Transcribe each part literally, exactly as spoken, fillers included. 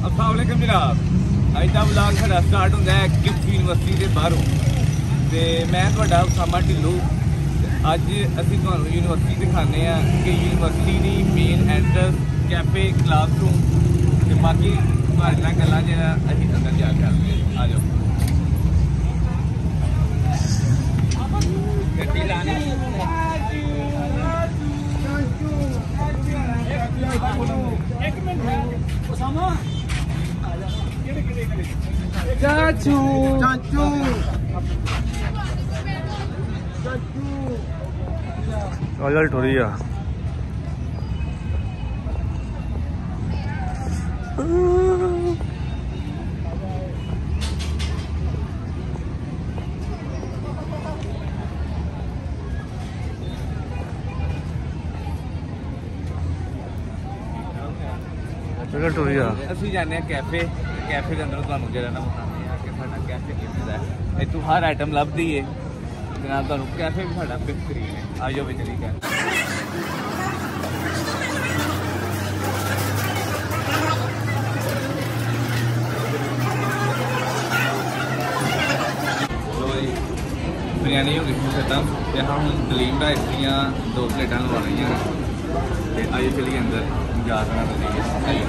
अस्सलाम वालेकुम जनाब। अज का व्लॉग साडा स्टार्ट होंदा है गिफ्ट यूनिवर्सिटी के बाहरों ते मैं तुहाडा उसामा ढिल्लो। अज असीं तुहानूं यूनिवर्सिटी दिखाने कि यूनिवर्सिटी की मेन एंट्रेंस कैफे क्लासरूम ते बाकी तुहाडे नाल गल्लां जेहड़ा असीं अंदर जा करदे आ जाओ। गड्डी लानी एक मिनट उसामा चाचू चाचू रिजल्ट हो रही है। रिजल्ट हो रही है। ਅਸੀਂ ਜਾਂਦੇ ਆ ਕੈਫੇ ਕੈਫੇ ਦੇ ਅੰਦਰ ਤੁਹਾਨੂੰ ਜਿਹੜਾ ਨਾ ਵਿਖਾਉਂਦੇ ਆ ਕਿ ਸਾਡਾ ਕੈਫੇ ਕਿਵੇਂ ਦਾ ਹੈ। ਇੱਥੋਂ ਹਰ ਆਈਟਮ ਲੱਭਦੀ ਏ ਤੇ ਨਾਲ ਤੁਹਾਨੂੰ ਕੈਫੇ ਵੀ ਸਾਡਾ ਬਿਹਤਰੀਨ ਹੈ। ਆ ਜਾਓ ਵਿੱਚ ਲਈ ਕਰ बिरयानी हो गई खत्म तो हम दलीम राइस दियाँ दो प्लेटा लवा रही हैं तो आइए चलिए अंदर जा कर आइए।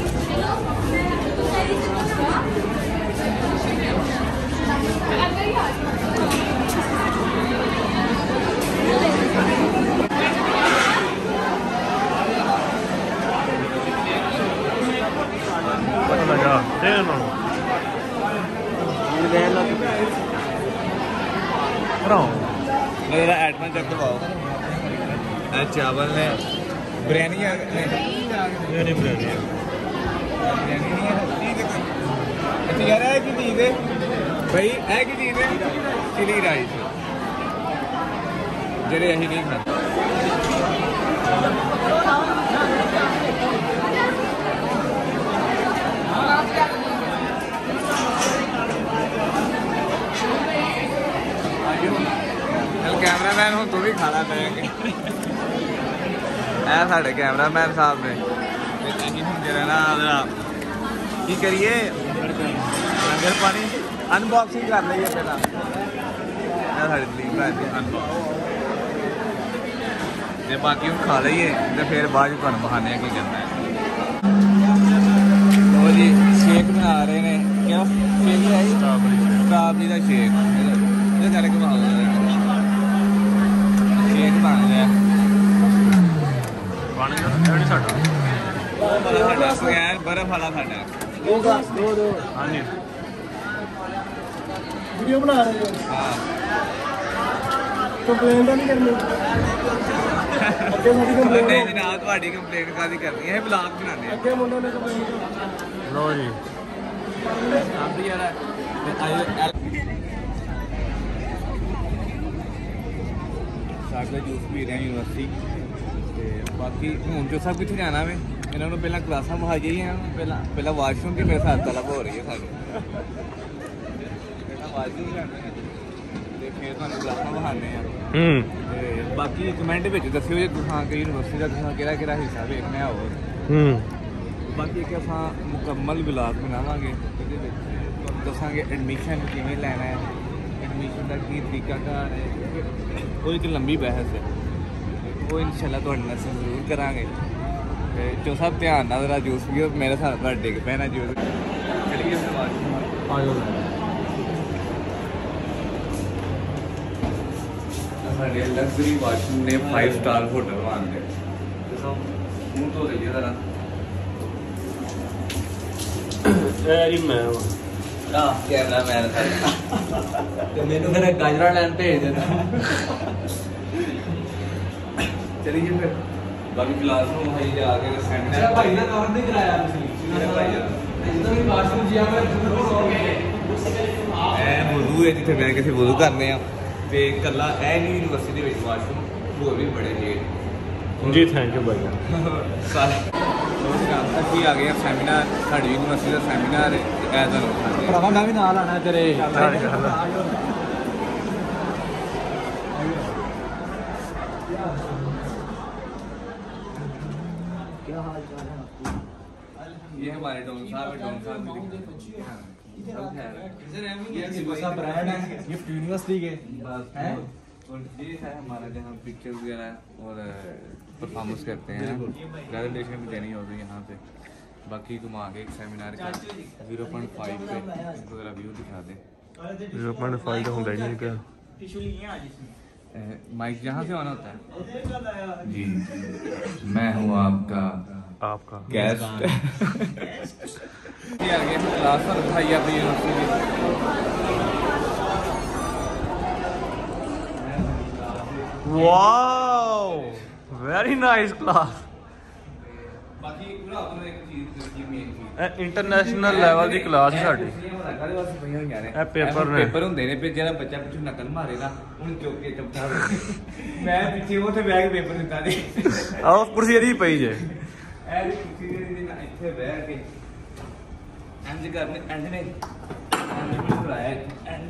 मेरा एडमन चेक करवाओ। चावल ने बिरयानी बिरयानी बिरयानी अच्छा यार है की चीज़ है भाई है की चीज़ है चिली राइस जेरे अही नहीं खाते। कैमरामैन हूँ तू भी खाना देंगे ऐ साढ़े कैमरामैन साहब ने ना की करिए लंगर पानी अनबॉक्सिंग कर लीए पहला साढ़े दलीप राज की अनबॉक्सिंग जो बाकी हम खा लीए तो फिर बाद तुम बहाने की करना है। तो जी शेक बना रहे हैं क्या शेक है स्ट्रॉबेरी का शेक ये करके बना शेक बन रहा बगैर बर्फ वाला साडा हाँ जी वीडियो बना रहे हो। हाँ कंप्लेंट नहीं करनी नहीं जनाब तुम्हारी कंप्लेंट कादी करनी है ब्लॉग बनाने अगे मुंडे ने कंप्लेंट लो जी आप यार सागला जूस पी रहे हैं यूनिवर्सिटी बाकी हूँ जो सब कुछ जाना वे इन्होंने पहला क्लासा मुहाई हैं पहला पहला वाशरूम की मेरे साथ तलब हो रही है सारी पहला वाशरूम जाना है तो फिर तुहानूं क्लासा बहाने हैं बाकी कमेंट में दस्यो जे तुहां कि यूनिवर्सिटी का तुहां केड़ा केड़ा हिस्सा वेखना है और बाकी कि असां मुकम्मल ब्लॉग बनावांगे इहदे विच तुहानूं दस्सांगे एडमिशन किवें लैना है एडमिशन का की तरीकाकार है वो एक लंबी बहस है वो इंशाल्लाह तुहाडे नाल जरूर करांगे। जो सब ध्यान ना जरा जूस पियो मेरे साथ पर डिग पैना जूस चलिए साढ़े लग्जरी वाशरूम ने फाइव स्टार होटल मानते मुँह धो लीजिए जरा कैमरा मैन मैनू फिर गाजरा लैन भेज देना। चलिए फिर बाकी क्लास रूम है ये आगे सेमिनार भाई ना कवर नहीं कराया तुसी भाई इधर भी वाशरूम जिया में ए वुजू है जिथे बैठ के वुजू करने आ ते कल्ला ए नहीं यूनिवर्सिटी विच वाशरूम वो भी बड़े जे जी थैंक यू भाई सारे शाम तक ही आ गए सेमिनार साडी यूनिवर्सिटी का सेमिनार है एज अ भरावा मैं भी नाल आना तेरे हमारे डॉन साहब है, डॉन साहब सब खैर है। ये ऐसा ब्रांड है गिफ्ट यूनिवर्सिटी के हैं। और ये है हमारा जहाँ पिक्चर्स वगैरह और परफॉर्मेंस करते हैं, ग्रेजुएशन भी देनी होती है यहाँ पे। बाकी तुम आगे एक सेमिनार का ज़ीरो पॉइंट फाइव पे वगैरह व्यू दिखा दें। ज़ीरो पॉइंट फाइव तो होता ही नहीं क्या। माइक यहाँ से ऑन होता है जी। मैं हूँ आपका आपका गेस्ट। ये आगे क्लास पर उठाई अपनी university. Wow very nice class. बाकी पूरा अपना एक चीज की मेन चीज इंटरनेशनल लेवल ਦੀ ਕਲਾਸ ਹੈ ਸਾਡੀ। ਇਹ ਪੇਪਰ ਨੇ ਪੇਪਰ ਹੁੰਦੇ ਨੇ ਤੇ ਜਿਹੜਾ ਬੱਚਾ ਪਿੱਛੇ ਨਕਲ ਮਾਰੇਗਾ ਉਹਨੂੰ ਚੁੱਕ ਕੇ ਚਮਚਾ ਦੇ। ਮੈਂ ਪਿੱਛੇ ਉੱਥੇ ਬੈਗ ਪੇਪਰ ਦਿੱਤਾ ਨਹੀਂ। ਆਹ ਕੁਰਸੀ ਇਹਦੀ ਪਈ ਜੇ। ਇਹ ਕੁਰਸੀ ਜਿਹੜੀ ਨਾ ਇੱਥੇ ਬਹਿ ਕੇ ਇੰਜ ਕਰਨੇ ਇੰਜ ਨੇ ਇੰਜ ਬਣਾਇਆ ਇੰਜ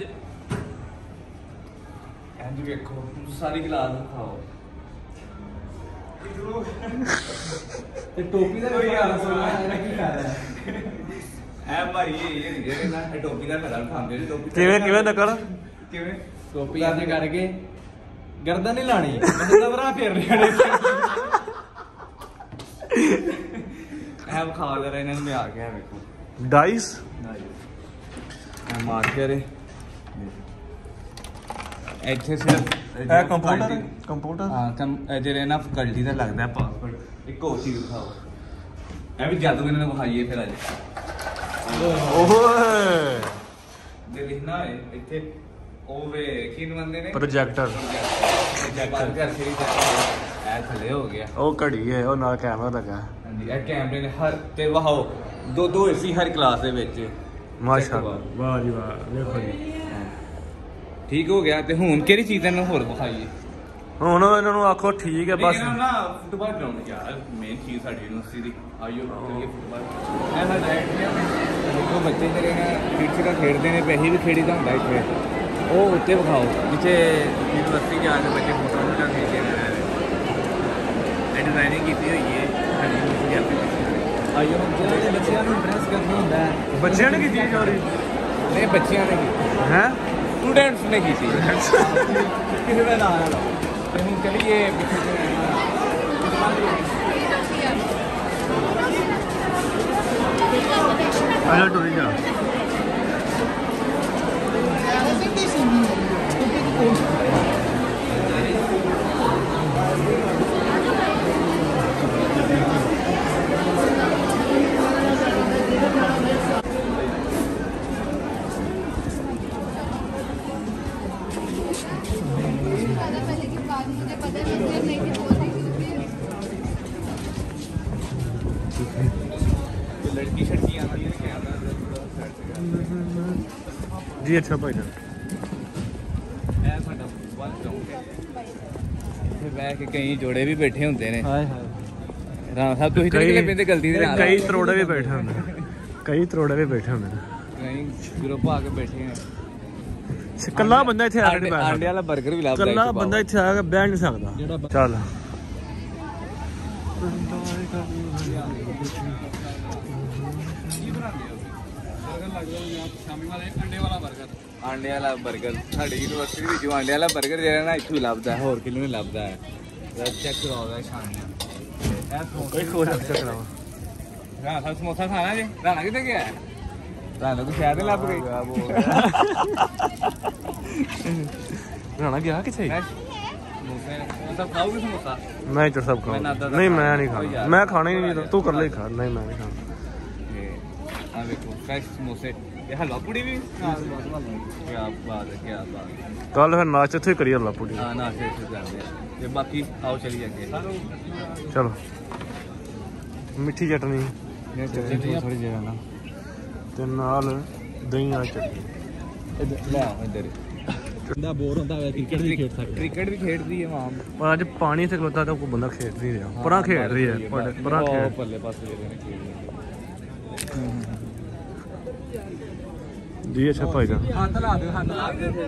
ਇੰਜ ਵੇਖੋ ਸਾਰੀ ਕਲਾਸ ਦਿਖਾਓ। ਤੇ ਟੋਪੀ ਦਾ ਕੋਈ ਹਾਲ ਸੁਣਾ ਹੈ ਕੀ ਕਰ ਰਿਹਾ ਐ ਭਾਈ ਇਹ ਇਹ ਜਿਹੜੇ ਨਾ ਇਹ ਟੋਪੀ ਦਾ ਨਕਲ ਖਾਂਦੇ ਨੇ। ਟੋਪੀ ਕਿਵੇਂ ਕਿਵੇਂ ਨਕਲ ਕਿਵੇਂ ਟੋਪੀ ਅੱਜ ਕਰਕੇ ਗਰਦਨ ਨਹੀਂ ਲਾਣੀ ਬਸ ਦਵਰਾ ਫੇਰ ਰਹੇ ਨੇ। ਐ ਖਾ ਲੈ ਰਹੇ ਇਹਨਾਂ ਨੂੰ ਆ ਗਿਆ ਵੇਖੋ ਡਾਈਸ ਐ ਮਾਰ ਕੇ ਰੇ ਇੱਥੇ ਸਿਰਫ ਇਹ ਕੰਪਿਊਟਰ ਕੰਪਿਊਟਰ ਹਾਂ ਕਮ ਜਿਹੜੇ ਨਾ ਫੈਕਲਟੀ ਦਾ ਲੱਗਦਾ ਪਾਸਵਰਡ ਇੱਕ ਹੋਰ ਚੀਜ਼ ਦਿਖਾਓ। ਇਹ ਵੀ ਜਾਦੂ ਇਹਨਾਂ ਨੂੰ ਵਿਖਾਈਏ ਫਿਰ ਅੱਜ। ਓਏ ਦੇ ਲਿਖਣਾ ਹੈ ਇੱਥੇ ਉਹ ਵੇ ਕੀ ਨਵੰਦੇ ਨੇ ਪ੍ਰੋਜੈਕਟਰ ਪ੍ਰੋਜੈਕਟਰ ਕਰ ਸ਼ੇਰੀ ਕਰ ਇਹ ਥੱਲੇ ਹੋ ਗਿਆ। ਉਹ ਘੜੀ ਹੈ ਉਹ ਨਾਲ ਕੈਮਰਾ ਲੱਗਾ। ਹਾਂਜੀ ਇਹ ਕੈਮਰੇ ਨੇ ਹਰ ਤੇ ਵਹਾਓ ਦੋ ਦੋ ਏਸੀ ਹਰ ਕਲਾਸ ਦੇ ਵਿੱਚ। ਮਾਸ਼ਾਅੱਲਾ ਵਾਹ ਜੀ ਵਾਹ ਵੇਖੋ ਜੀ ਠੀਕ ਹੋ ਗਿਆ। ਤੇ ਹੁਣ ਕਿਹੜੀ ਚੀਜ਼ ਇਹਨਾਂ ਨੂੰ ਹੋਰ ਵਿਖਾਈਏ? ਹੁਣ ਇਹਨਾਂ ਨੂੰ ਆਖੋ ਠੀਕ ਹੈ ਬਸ। ਇਹਨਾਂ ਨੂੰ ਨਾ ਫੁੱਟਬਾਲ ਗਰਾਊਂਡ ਯਾਰ ਮੇਨ ਚੀਜ਼ ਸਾਡੀ ਯੂਨੀਵਰਸਿਟੀ ਦੀ ਆਈਓ ਚੱਲੀਏ ਫੁੱਟਬਾਲ। ਇਹ ਸਾਡਾ ਐਟਰੀਅਮ ਹੈ ਦੇਖੋ ਬੱਚੇ ਜਿਹੜੇ ਨੇ ਕ੍ਰਿਕਟ ਖੇਡਦੇ ਨੇ ਪੈਸੇ ਵੀ ਖੇਡੀਦਾ ਹੁੰਦਾ ਇੱਥੇ। ਉਹ ਉੱਤੇ ਵਿਖਾਓ ਜਿੱਥੇ ਯੂਨੀਵਰਸਿਟੀ ਜਾ ਕੇ ਬੱਚੇ ਫੋਟੋ ਵਗੈਰਾ ਖੇਡਦੇ ਨੇ। ਇਹ ਡਿਜ਼ਾਈਨਿੰਗ ਕੀਤੀ ਹੋਈ ਹੈ ਸਾਡੀ ਯੂਨੀਵਰਸਿਟੀ ਆਪਣੀ। ਆਈਓ ਜਿਹੜੇ ਬੱਚਿਆਂ ਨੂੰ ਇੰਪ੍ਰੈਸ ਕਰਨਾ ਹੁੰਦਾ ਹੈ। ਬੱਚਿਆਂ ਨੇ ਕੀਤੀ ਚੋਰੀ ਨਹੀਂ ਬੱਚਿਆਂ ਨੇ ਕੀਤੀ ਹੈ स्टूडेंट्स ने की थी किसी का नाम है तो हम चलिए अच्छा टूरिया लड़की शड़की आती है क्या जी अच्छा भाई ਇਹ ਸਾਡਾ ਫੁੱਟਬਾਲ ਗਰਾਊਂਡ ਹੈ। ਇੱਥੇ ਬਹਿ ਕੇ ਕਈ ਜੋੜੇ ਵੀ ਬੈਠੇ ਹੁੰਦੇ ਨੇ। ਹਾਏ ਹਾਏ ਰਾਮ ਸਾਹਿਬ ਤੁਸੀਂ ਤਾਂ ਨਿਕਲੇ ਪੈਂਦੇ ਗਲਤੀ ਦੇ ਨਾਲ। ਕਈ ਤਰੋੜੇ ਵੀ ਬੈਠੇ ਹੁੰਦੇ ਨੇ ਕਈ ਤਰੋੜੇ ਵੀ ਬੈਠੇ ਹੁੰਦੇ ਨੇ। ਕਈ ਗਰੁੱਪ ਆ ਕੇ ਬੈਠੇ ਨੇ। ਕੱਲਾ ਬੰਦਾ ਇੱਥੇ ਆ ਕੇ ਆਂਡੇ ਬੈਠ ਆਂਡੇ ਵਾਲਾ 버ਗਰ ਵੀ ਲੱਭਦਾ ਕੱਲਾ ਬੰਦਾ ਇੱਥੇ ਆ ਕੇ ਬੈਠ ਨਹੀਂ ਸਕਦਾ। ਜਿਹੜਾ ਚੱਲ ਸ਼ਾਮੀ ਵਾਲੇ ਅੰਡੇ ਵਾਲਾ 버ਗਰ ਆਂਡੇ ਵਾਲਾ 버ਗਰ ਸਾਡੀ ਯੂਨੀਵਰਸਿਟੀ ਵਿੱਚ ਆਂਡੇ ਵਾਲਾ 버ਗਰ ਜਿਹੜਾ ਨਾ ਇੱਥੋਂ ਲੱਭਦਾ ਹੋਰ ਕਿਤੇ ਨਹੀਂ ਲੱਭਦਾ ਹੈ। ਚੈੱਕ ਕਰਾਉਦਾ ਸ਼ਾਮੀ ਕੋਈ ਖੋਜ ਰੱਖ ਸਕਦਾ ਰਾਣਾ ਸਾਹਿਬ ਸਮੋਸਾ ਖਾਣਾ ਜੀ। ਰਾਣਾ ਕਿੱਥੇ ਗਿਆ? ਰਾਣਾ ਤਾਂ ਸ਼ਾਇਦ ਲੱਭ ਗਈ। ਰਾਣਾ ਗਿਆ ਕਿੱਥੇ? ਸਮੋਸਾ ਖਾਓਗੇ ਸਮੋਸਾ? ਮੈਂ ਚੜ ਸਭ ਖਾਣਾ ਨਹੀਂ ਮੈਂ ਨਹੀਂ ਖਾਣਾ ਮੈਂ ਖਾਣਾ ਹੀ ਨਹੀਂ ਤੂੰ ਕਰ ਲੈ ਖਾ ਨਹੀਂ ਮੈਂ ਨਹੀਂ ਖਾਣਾ। ਆ ਵੇਖੋ ਫਰੈਸ਼ ਸਮੋਸੇ ਇਹ ਹਲਵਾ ਪੂੜੀ ਵੀ ਕੀ ਬਾਤ ਹੈ ਕੀ ਬਾਤ। ਕੱਲ ਫਿਰ ਨਾਚ ਇੱਥੇ ਕਰੀ ਹੱਲਾ ਪੂੜੀ। ਹਾਂ ਨਾਸ਼ਤੇ ਇੱਥੇ ਕਰਦੇ ਆ ਤੇ ਬਾਕੀ ਆਓ ਚਲੀਏ ਅੱਗੇ। ਚਲੋ ਮਿੱਠੀ ਚਟਨੀ ਥੋੜੀ ਜਿਹੀ ਨਾ ਤੇ ਨਾਲ ਦਹੀਂ ਨਾਲ ਚਟਨੀ। ਲੈ ਆਓ ਇੱਧਰ ਬੰਦਾ ਬੋਰ ਹੁੰਦਾ ਹੋਇਆ ਕ੍ਰਿਕਟ ਵੀ ਖੇਡ ਸਕਦਾ। ਕ੍ਰਿਕਟ ਵੀ ਖੇਡਦੀ ਹੈ ਮਾਂ। ਪਰ ਅੱਜ ਪਾਣੀ ਇੱਥੇ ਖਲੋਤਾ ਤਾਂ ਕੋਈ ਬੰਦਾ ਖੇਡ ਨਹੀਂ ਰਿਹਾ। ਪਰਾਂ ਖੇਡ ਰਹੀ ਹੈ ਪਰਾਂ ਖੇਡ ਪੱਲੇ ਪਾਸੇ ਜਿਹੜੇ ਨੇ ਖੇਡ ਜੀ ਅੱਛਾ ਭਾਈ ਜਾਨ ਹੱਥ ਲਾ ਦਿਓ ਹੱਥ ਲਾ ਦਿਓ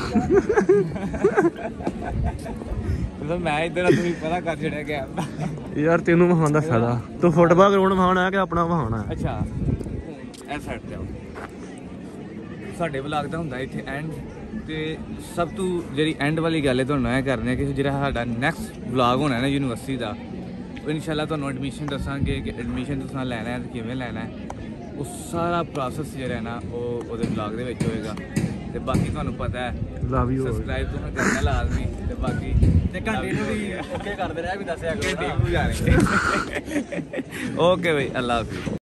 ਫਿਰ ਮੈਂ ਇਧਰ ਤੁਸੀਂ ਪਤਾ ਕਰ ਛੜਿਆ ਗਿਆ ਯਾਰ ਤੈਨੂੰ ਵਹਾਉਣ ਦਾ ਫਾਇਦਾ ਤੂੰ ਫੁੱਟਬਾਲ ਗਰਾਊਂਡ ਵਹਾਉਣਾ ਕਿ ਆਪਣਾ ਵਹਾਉਣਾ ਅੱਛਾ ਇਹ ਸਾਈਡ ਤੇ ਆਓ ਸਾਡੇ ਵਲੌਗ ਦਾ ਹੁੰਦਾ ਇੱਥੇ ਐਂਡ ਤੇ ਸਭ ਤੋਂ ਜਿਹੜੀ ਐਂਡ ਵਾਲੀ ਗੱਲ ਹੈ ਤੁਹਾਨੂੰ ਇਹ ਕਰਨੀ ਹੈ ਕਿ ਜਿਹੜਾ ਸਾਡਾ ਨੈਕਸਟ ਵਲੌਗ ਹੋਣਾ ਨਾ ਯੂਨੀਵਰਸਿਟੀ ਦਾ ਉਹ ਇਨਸ਼ਾਅੱਲਾ ਤੁਹਾਨੂੰ ਐਡਮਿਸ਼ਨ ਦੱਸਾਂਗੇ ਕਿ ਐਡਮਿਸ਼ਨ ਤੁਸੀਂ ਲੈਣਾ ਹੈ ਤੇ ਕਿਵੇਂ ਲੈਣਾ ਹੈ ਉਹ ਸਾਰਾ ਪ੍ਰੋਸੈਸ ਜਿਹੜਾ ਨਾ ਉਹ ਉਹਦੇ ਵਲੌਗ ਦੇ ਵਿੱਚ ਹੋਏਗਾ ਤੇ ਬਾਕੀ ਤੁਹਾਨੂੰ ਪਤਾ ਹੈ ਲਵ ਯੂ ਸਬਸਕ੍ਰਾਈਬ ਤੁਸੀਂ ਕਰਨਾ ਲਾਜ਼ਮੀ ਤੇ ਬਾਕੀ ਤੇ ਘੰਟੇ ਨੂੰ ਵੀ ਓਕੇ ਕਰਦੇ ਰਹਿ ਵੀ ਦੱਸਿਆ ਕਰੋ ਓਕੇ ਬਈ ਅੱਲਾ ਹਾਫਿਜ਼